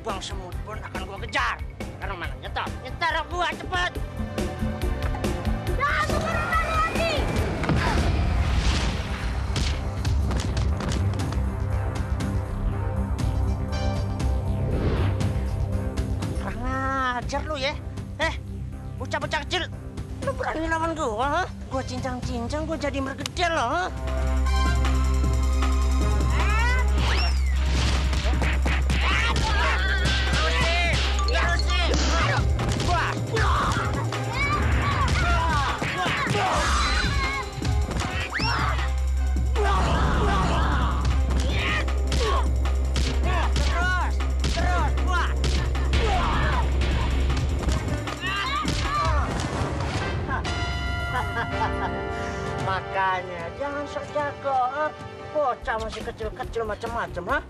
lubang semut pun akan gua kejar. Sekarang mana? Nyetar. Nyetar gua cepet. Dah, sekarang lagi. Kurang ajar lu ya. Bocah-bocah kecil. Lu berani lawan gua, ha? Gua cincang-cincang, gua jadi mergedel loh, ha? Makanya jangan sok jago, bocah masih kecil-kecil macam-macam, ha?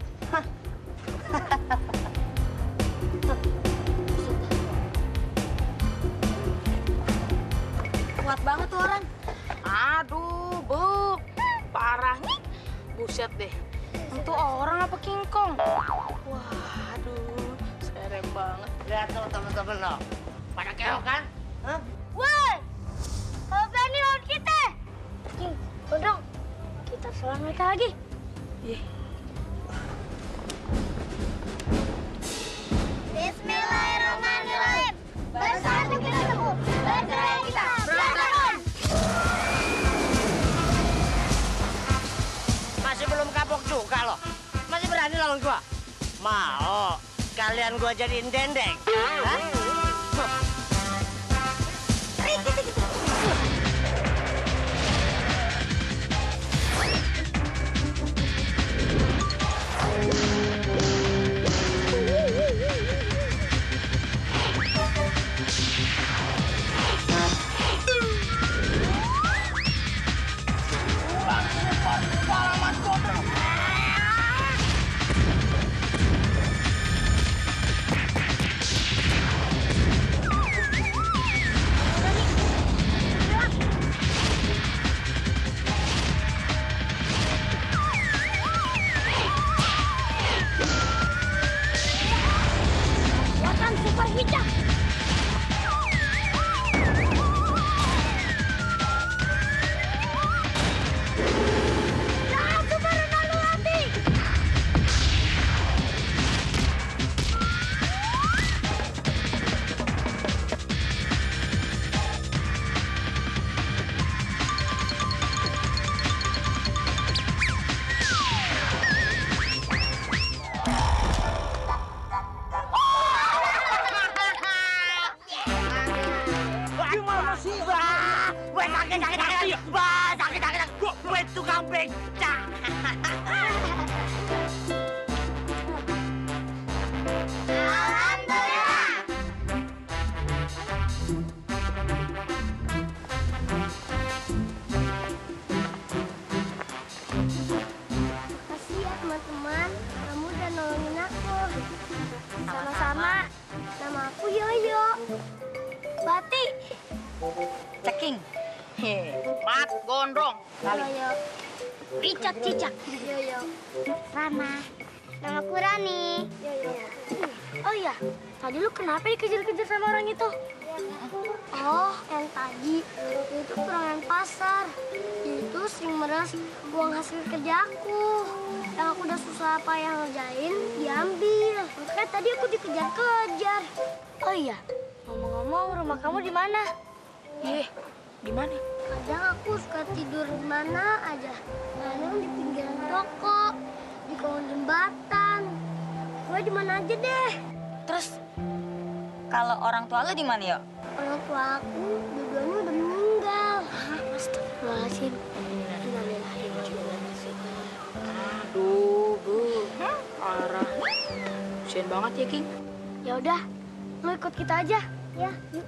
Kuat banget tuh orang. Aduh, Bu. Parah nih. Buset deh. Itu orang apa kingkong? Waduh, serem banget. Lihat tuh temen-temen lo, pada keok kan? Hah? Woi, kalau berani lawan kita. King, Gondrong, kita serang mereka lagi. Ih, Bismillahirrahmanirrahim. Bersatu kita teguh, bergerak kita berantakan. Masih belum kapok juga lo? Masih berani lawan gua? Mau kalian gua jadiin dendeng? Hah? Kekuatan super hijau. Nah, super Ronaldo Hati. Gimana sih? Gue sakit. Gue tukang becak. Alhamdulillah. Makasih ya teman-teman, kamu udah nolongin aku. Sama-sama. Nama aku Yoyo. Bati. ceking. Mat gondrong. Yoyo. Richard Cicak. Yoyo. Rana. Nama aku Rani. Yoyo. Oh iya, tadi lu kenapa dikejar-kejar sama orang itu? Oh, yang tadi itu perangan pasar. Itu sering meras uang hasil kerja aku. Yang aku udah susah payah ngerjain, diambil. Makanya tadi aku dikejar-kejar. Oh iya, ngomong-ngomong rumah kamu di mana? Di mana? Kadang aku suka tidur di mana aja. Kadang di pinggiran toko, di kolong jembatan. Gue di mana aja deh. Terus kalau orang tua lu di mana, Yo? Orang tua aku dua-duanya udah meninggal. Astagfirullahaladzim. Aduh, Bu. Parah. Kasian banget ya, King. Ya udah, lu ikut kita aja. Ya, yuk.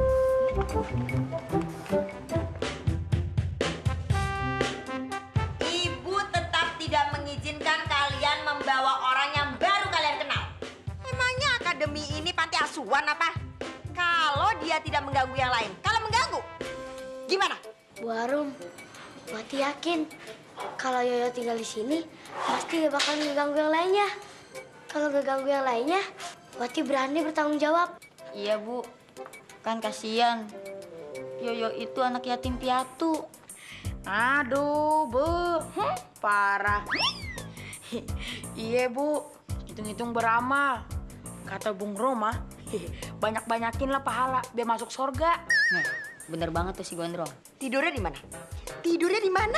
Ibu tetap tidak mengizinkan kalian membawa orang yang baru kalian kenal. Emangnya akademi ini panti asuhan apa? Kalau dia tidak mengganggu yang lain, kalau mengganggu, gimana? Bu Arum, Wati yakin kalau Yoyo tinggal di sini, pasti gak bakal ngeganggu yang lainnya. Kalau ngeganggu yang lainnya, Wati berani bertanggung jawab. Iya, Bu. Kan kasihan. Yoyo itu anak yatim piatu. Aduh, Bu. Parah. Iya, Bu. Hitung-hitung beramal. Kata Bung Roma, banyak-banyakin lah pahala biar masuk surga. Nah, bener banget tuh si Gondrong. Tidurnya di mana? Tidurnya di mana?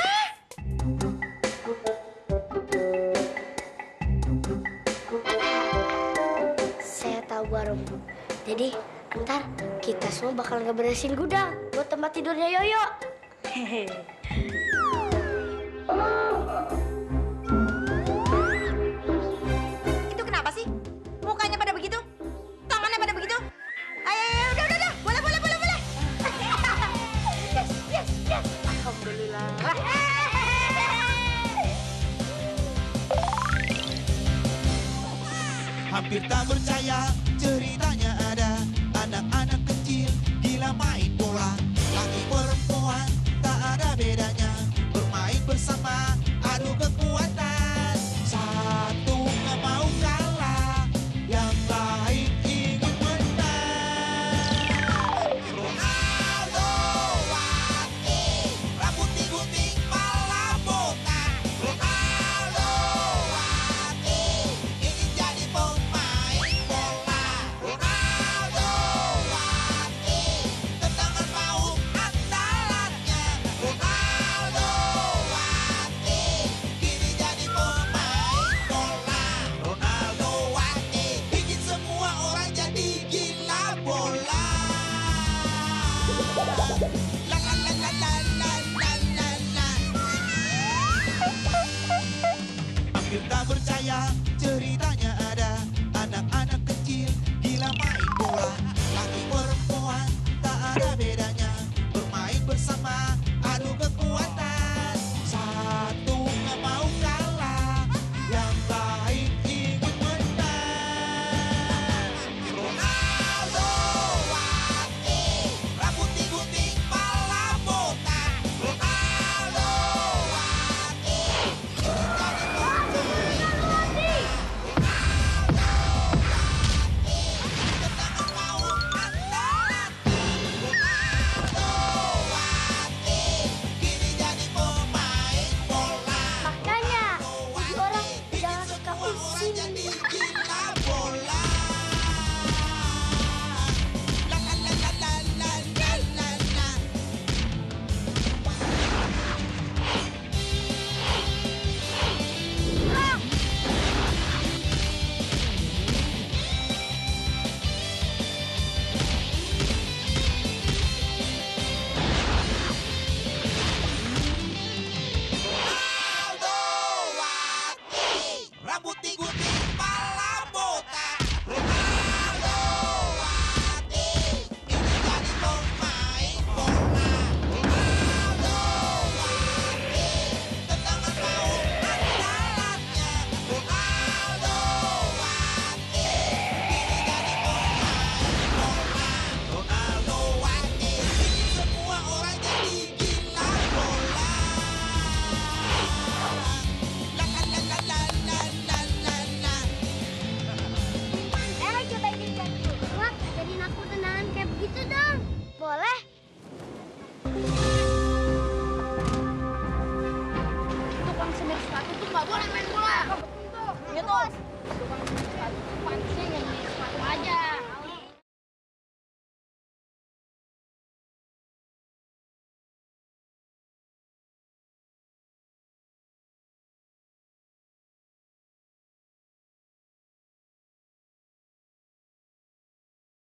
Saya tahu warung. Jadi ntar kita semua bakal ngeberesin gudang buat tempat tidurnya Yoyo. Itu kenapa sih? Mukanya pada begitu? Tangannya pada begitu? Ayo, udah. Boleh. Yes. Alhamdulillah. Hampir tak percaya